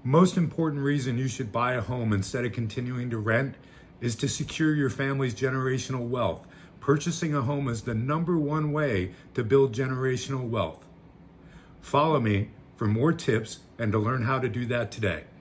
most important reason you should buy a home instead of continuing to rent is to secure your family's generational wealth. Purchasing a home is the #1 way to build generational wealth. Follow me for more tips and to learn how to do that today.